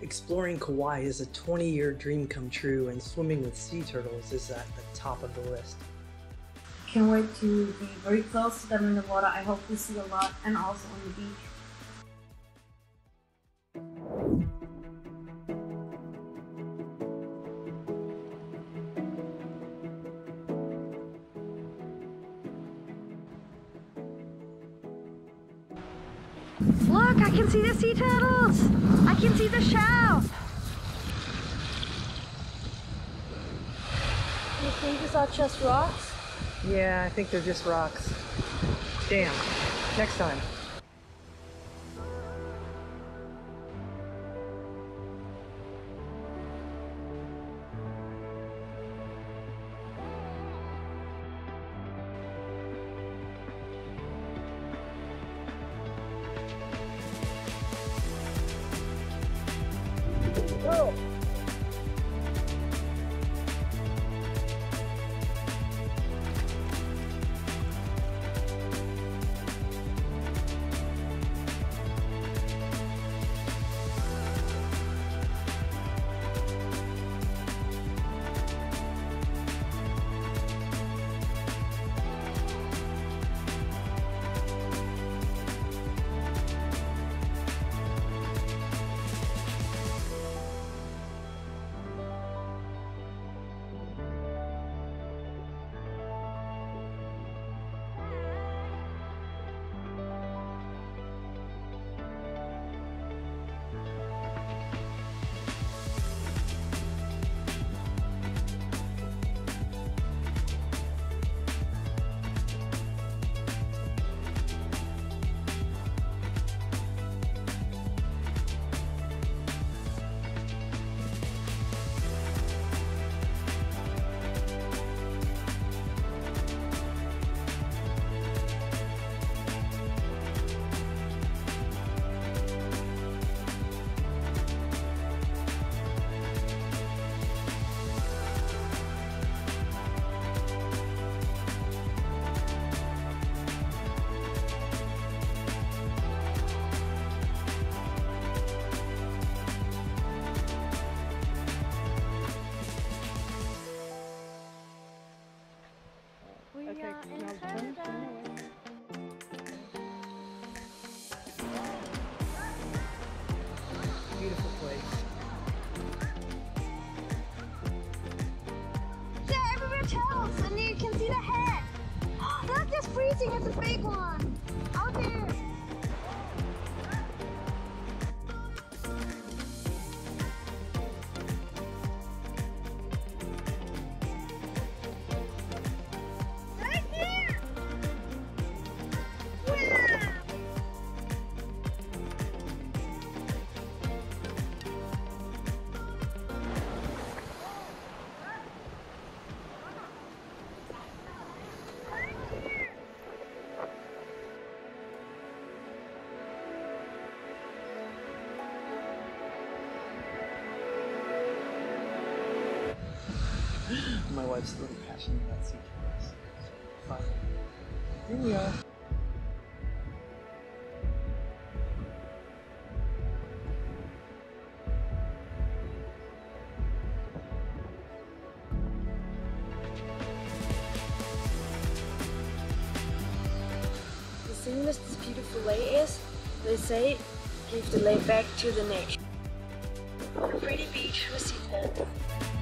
Exploring Kauai is a 20-year dream come true, and swimming with sea turtles is at the top of the list. Can't wait to be very close to them in the water. I hope we see a lot, and also on the beach. Look, I can see the sea turtles! I can see the shell! You think these are just rocks? Yeah, I think they're just rocks. Damn. Next time. Go! Beautiful place. Yeah, everywhere turtles, and you can see the head. Look, it's freezing, it's a big one. Out there. Right here. Wow. My wife's a little passionate about sea turtles. Finally. Here we are. The thing with this beautiful lake is, they say, give the lake back to the nature. A pretty beach with sea turtles.